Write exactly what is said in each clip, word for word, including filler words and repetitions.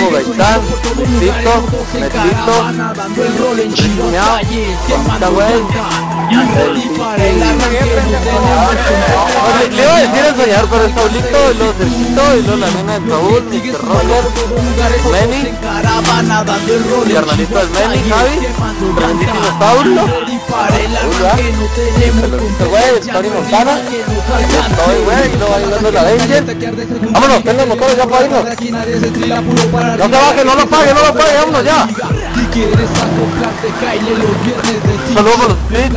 primo Gaitán, Tito, Metito, Ricuñao, Juanita güey, el le iba a decir el soñar, pero es Paulito, y luego Cerquito, y luego la nena de Saúl, mister Roger, Meni, mi carnalito del Meni, Javi, grandísimo Paulo, el güey, el Tony Montana, estoy güey, y luego ayudando la Danger. Vámonos, tengan motores ya para irnos. No se baje, no lo pague, no lo pague, vámonos ya. Saludos por los splits.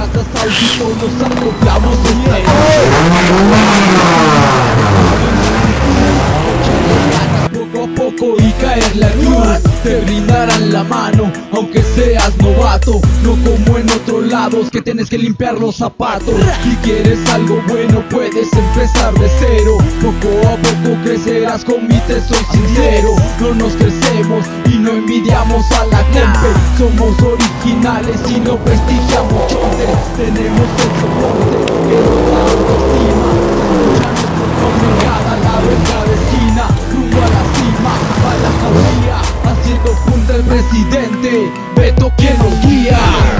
Poco a poco y caer la luz, te brindarán la mano, aunque seas novato, no como en otros lados que tienes que limpiar los zapatos. Si quieres algo bueno puedes empezar de cero, poco a poco crecerás, con mí te soy sincero. No nos crecemos y no envidiamos a la compe, somos originales y no prestigiamos chontes. Tenemos el soporte que nos da autoestima, escuchando por cada lado en cada esquina, rumbo a la cima, a la jauría, haciendo punta el presidente, Beto quien nos guía.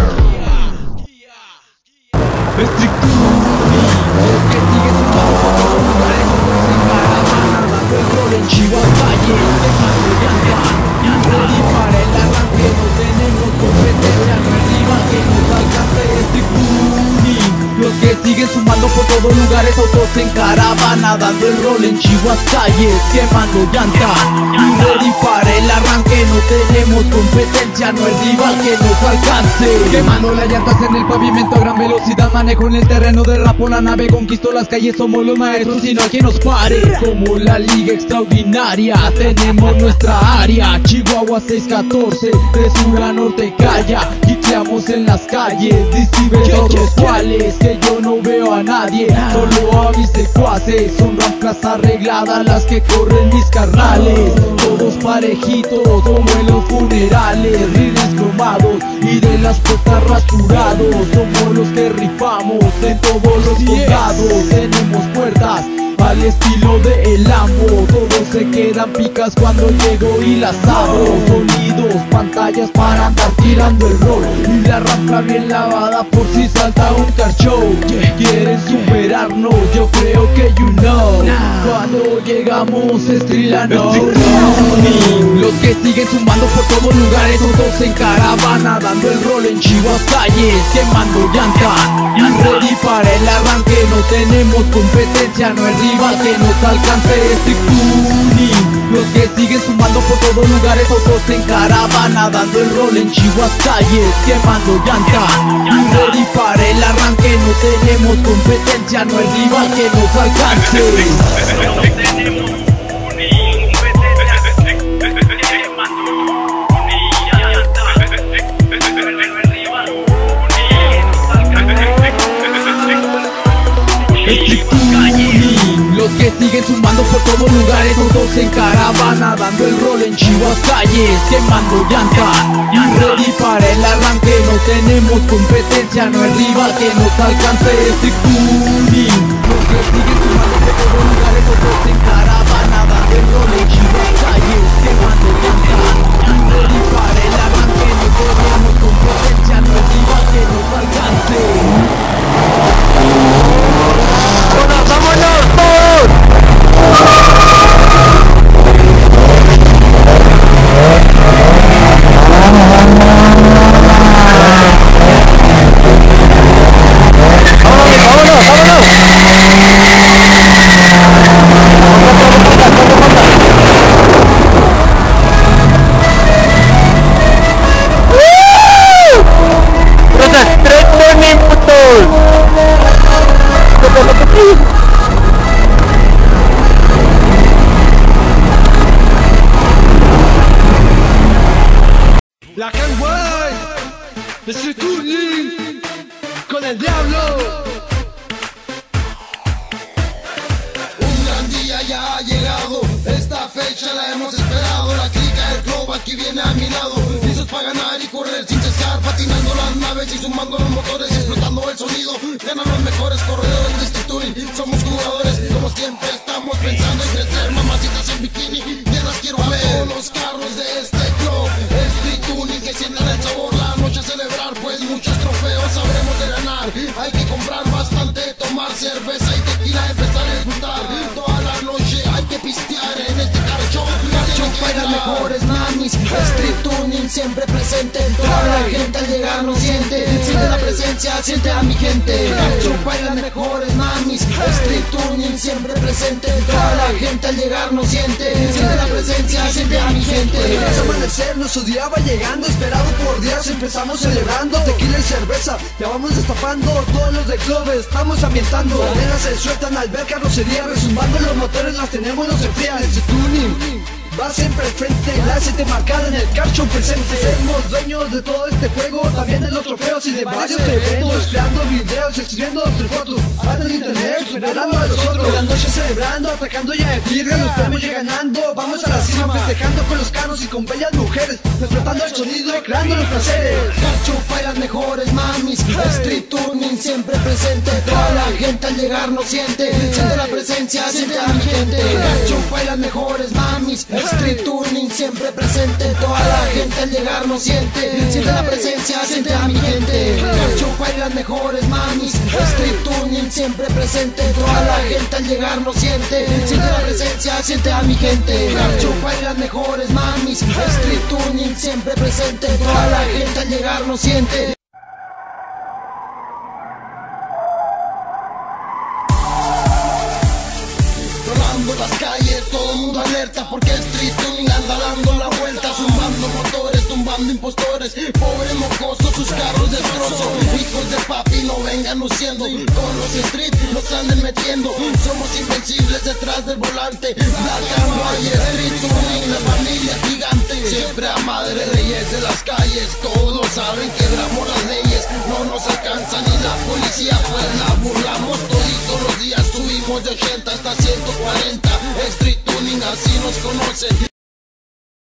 Estricturi, el que sigue su mano por todos lugares, en caravana, dando el rol en Chivas Valle, dejando llantar, ready para el arranque, no tenemos competencia, no es rival que nos alcance. Estricturi, los que siguen sumando por todos lugares, autos en caravana, dando el rol en Chivas calles, quemando llanta, ready para el arranque, no tenemos competencia, no es rival que nos alcance. Quemando las llantas en el pavimento a gran velocidad, manejo en el terreno de rapo, la nave conquistó las calles, somos los maestros y no hay quien nos pare. Como la liga extraordinaria, tenemos nuestra área, Chihuahua seis catorce, de sur a norte calla, quiteamos en las calles, decibel otros cuales, que yo no veo a nadie, solo a mis secuaces, son ramplas arregladas las que corren mis carnales, todos parejitos como en los funerales, rines cromados y de las puertas rasturados, somos los que rifamos en todos los condados, tenemos puertas al estilo de el Lambo, todos se quedan picas cuando llego y las abro, sonidos, pantallas para andar tirando el rol, y la rampa bien lavada por si salta un car show. Quieren superarnos, yo creo que you know, cuando llegamos estrella no, los que siguen sumando por todos lugares, todos en caravana, dando el rol en Chivas calles, quemando llanta, ready para el arranque, no tenemos competencia, no es rival que nos alcance. Estricturi, los que siguen sumando por todos lugares, autos en caravana, dando el rol en Chivas calles, quemando llanta, ready para el arranque, no tenemos competencia, no es rival que nos alcance. No tenemos los que siguen sumando por todos lugares, todos en caravana, dando el rol en Chivas calles, quemando llanta, ready para el arranque, no tenemos competencia, no es rival que nos alcance. Estricturi, los que siguen sumando por todos lugares, todos en caravana, dando el rol en Chivas calles, quemando llanta, ready para el arranque, no tenemos competencia, no es rival que nos alcance. ¡Vámonos todos! La Canway, Estricturi, con el diablo. Un gran día ya ha llegado, esta fecha la hemos esperado. La clica del club aquí viene a mi lado, listos para ganar y correr sin cesar, patinando las naves y sumando los motores, explotando el sonido, ganan los mejores corredores de Estricturi. Somos jugadores, como siempre estamos pensando en crecer, mamacitas en bikini, ya las quiero ver. Todos los carros de tuning siempre presente. Toda la gente al llegar nos siente, siente la presencia, siente a mi gente. Cacho bailan mejores mamis, street tuning siempre presente. Toda la gente al llegar nos siente, siente la presencia, siente a mi gente. Es amanecer, nuestro día va llegando, esperado por días, empezamos celebrando tequila y cerveza, ya vamos destapando todos los de club, estamos ambientando. Las nenas se sueltan al ver carrocería, resumbando los motores, las tenemos, no se frían. El tuning va siempre al frente, la siete marcada en el Cacho presente. Somos dueños de todo este juego, también de los trofeos y de varios eventos, creando videos, escribiendo entre fotos, hasta el internet, superando a los otros. La noche celebrando, atacando ya de firga, los premios ya ganando. Vamos a la cima festejando con los carros y con bellas mujeres, explotando el sonido, creando los placeres. Cacho bailan mejores mamis, street tuning siempre presente. Toda la gente al llegar nos siente, siente la presencia, siente a mi gente. Cacho bailan mejores mamis, street tuning siempre presente. Toda la gente al llegar nos siente, siente la presencia, siente a mi gente. Cacho bailan mejores mamis, street tuning siempre presente. Toda la gente al llegar nos siente, siente la presencia, siente a mi gente. Cacho bailan mejores mamis, street tuning siempre presente. Toda la gente al llegar nos siente. Rodando las calles, todo el mundo alerta, porque el street tuning anda dando la vuelta, zumbando motores, tumbando impostores, pobre mocoso, sus carros destrozo. Hijos de papi, no vengan luciendo, con los street nos anden metiendo. Somos invencibles detrás del volante, Black and White, street tuning, la familia gigante. Siempre a madre reyes de las calles, todos saben que quebramos las leyes, no nos alcanza ni la policía, pues la burlamos toditos los días, subimos de ochenta hasta ciento cuarenta, street tuning así nos conocen.